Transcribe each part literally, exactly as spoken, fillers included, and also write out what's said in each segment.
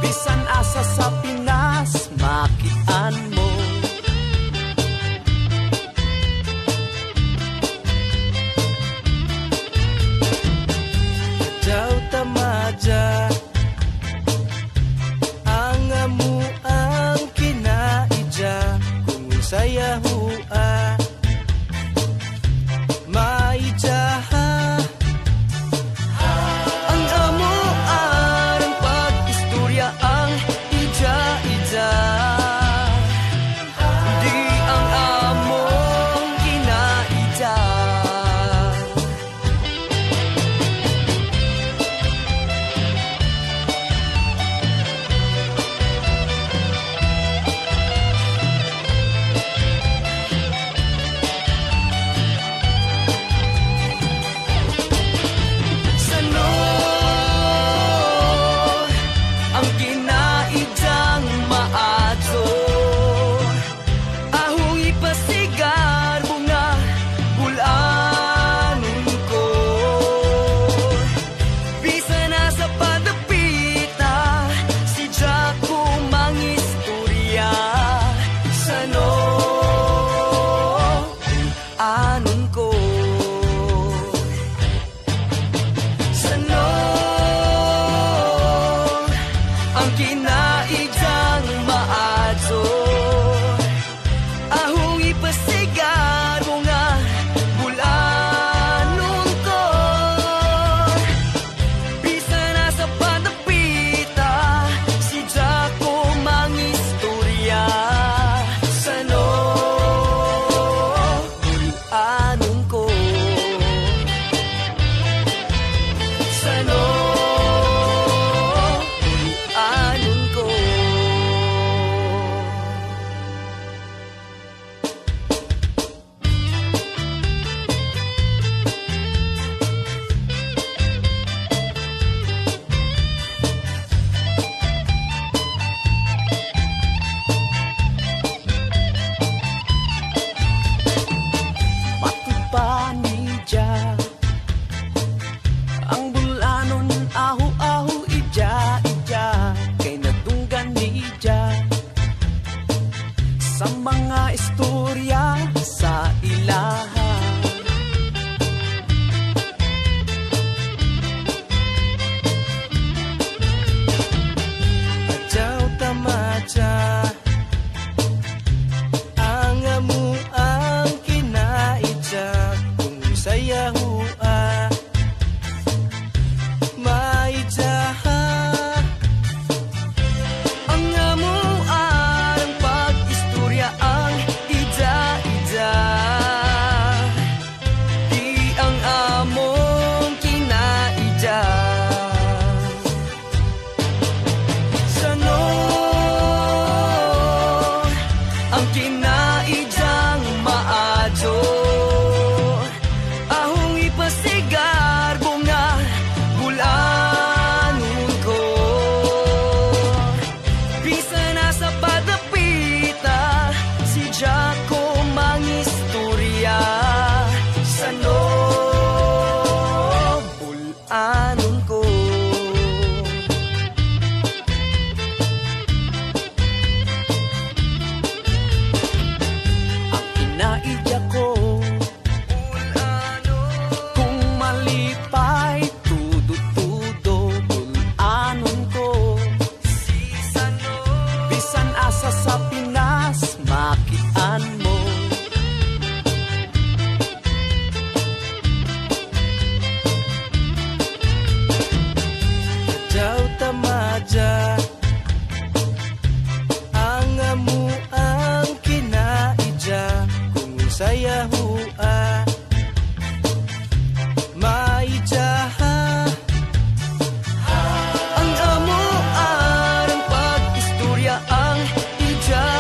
bisan asa sa Pinas makian mo. Daw tamaja ang amu ang kinaija kung saya hua maija ang amu arang pag-istorya ang ija-ija di ang among kinaija. Sa mga istorya sa ilaha Adyaw tamaja ang amu ang kinaija kung saya hua maija sa Pinas makian mo. Daw tamaja ang amu ang kinaija kung saya hua maija ang amu arang pag-istorya ang ija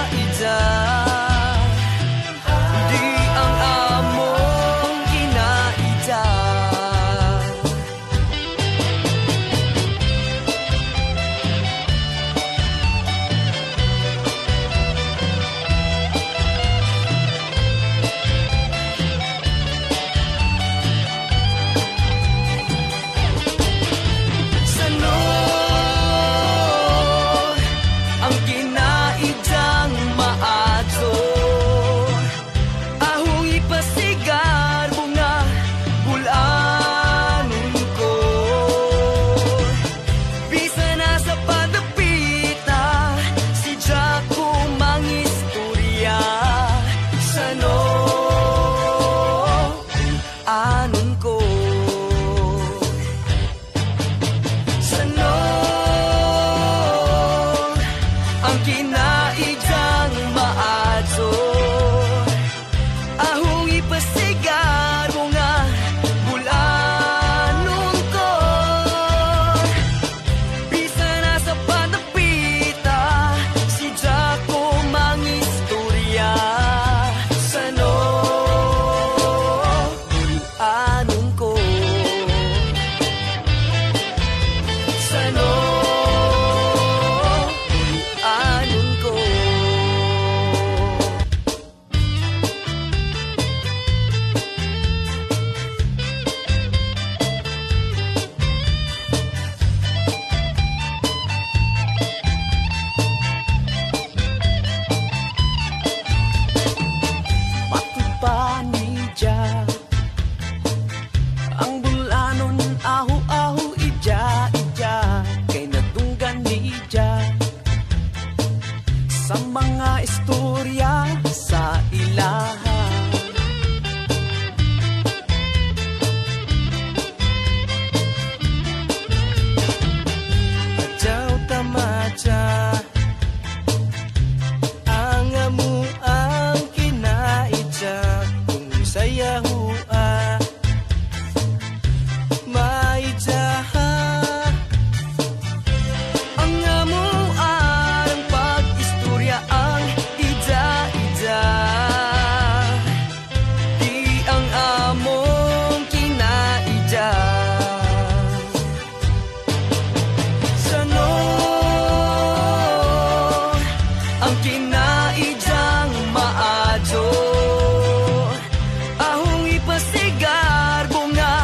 kinaidang maadso. Ahong ipasigar mo nga bulanon ko. Bisa na sa panapita, si Jaco mangistorya. Sano bulanon ko. Sano bulanon ko. Matupanidya ang bulanon, ahu-ahu ija-ija, kay nadunggan nidya sa mga istorya sa ilaha. Adyaw tamadya ang amu ang kinaidya, kung saya hua maijaha ang amu ang pag-istorya ang ija-ija. Di ang among kinaidya. Sano ang kinaidyang maadyo. Ahong ipasigar bunga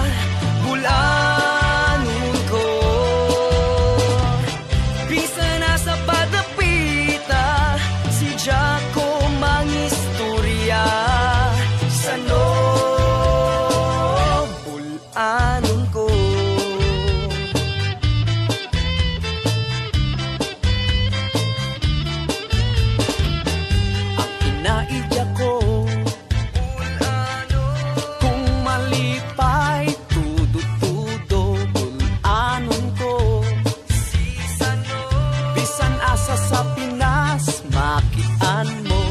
bulanon ko. Bisa na sa padapita, si Jaco mangistorya. Sano bulanon ko. Ang kinaidya ko kung malipay, tudo-tudo bulanon ko. Bisan asa sa Pinas, makian mo.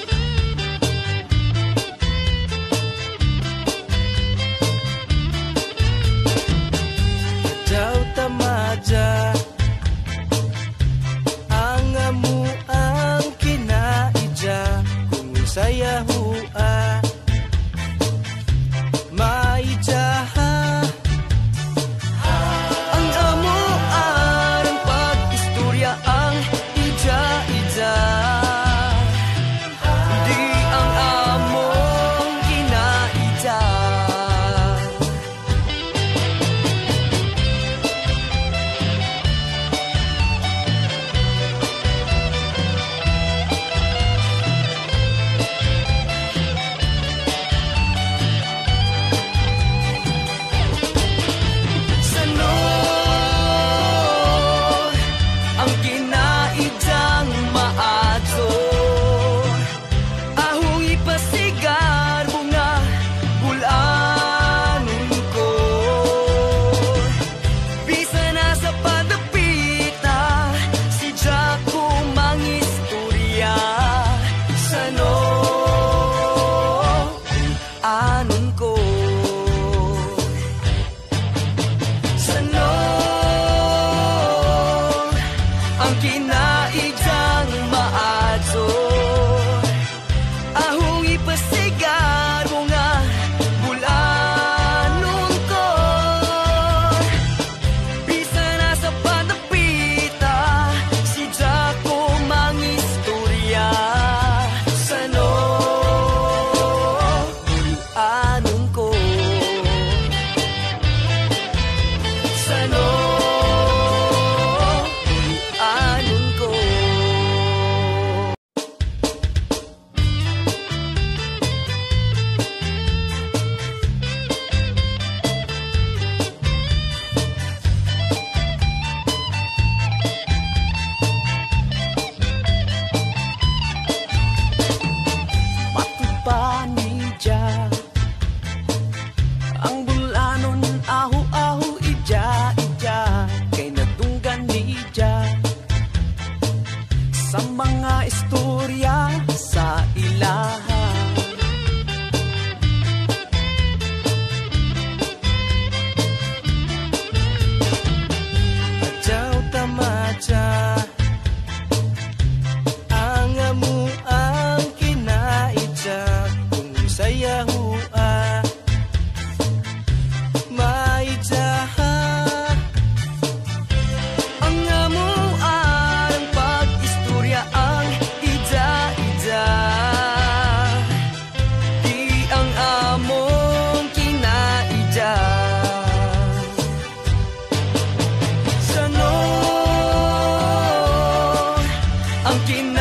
Adyaw tamadya ang amu ang kinaidya, kung saya hua maijaha ang amu ang pag-istorya ang ija-ija. Di ang among kinaidya. Sano ang kinaidyang maadso. Ahong ipasigar bunga bulanon ko. Bisa na sa padapita, si Jaco mangistorya. Sano bulanon ko. Sano ang kinaidyang maadso. Ahong ipasigar mo nga bulanon ko. Bisa na sa panapita, si Jaco mangistorya. Sano bulanon ko. Sano bulanon ko. ang kin